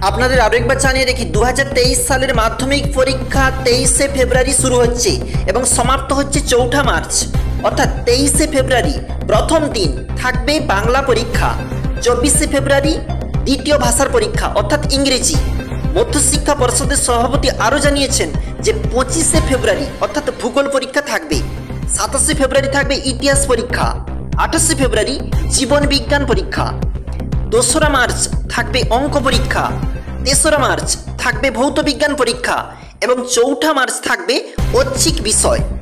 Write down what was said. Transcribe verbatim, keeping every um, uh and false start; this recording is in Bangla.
আপনাদের আরো একবার জানিয়ে রাখি দু হাজার তেইশ সালের মাধ্যমিক পরীক্ষা তেইশে ফেব্রুয়ারি শুরু হচ্ছে এবং সমাপ্ত হচ্ছে চৌঠা মার্চ, অর্থাৎ তেইশে ফেব্রুয়ারি প্রথম দিন থাকবে বাংলা পরীক্ষা, চব্বিশে ফেব্রুয়ারি দ্বিতীয় ভাষার পরীক্ষা অর্থাৎ ইংরেজি। মধ্যশিক্ষা পর্ষদের সভাপতি আরও জানিয়েছেন যে পঁচিশে ফেব্রুয়ারি অর্থাৎ ভূগোল পরীক্ষা থাকবে, সাতাশে ফেব্রুয়ারি থাকবে ইতিহাস পরীক্ষা, আঠাশে ফেব্রুয়ারি জীবন বিজ্ঞান পরীক্ষা, দোসরা মার্চ থাকবে অঙ্ক পরীক্ষা, তেসরা মার্চ থাকবে ভৌত বিজ্ঞান পরীক্ষা এবং চৌঠা মার্চ থাকবে ঐচ্ছিক বিষয়।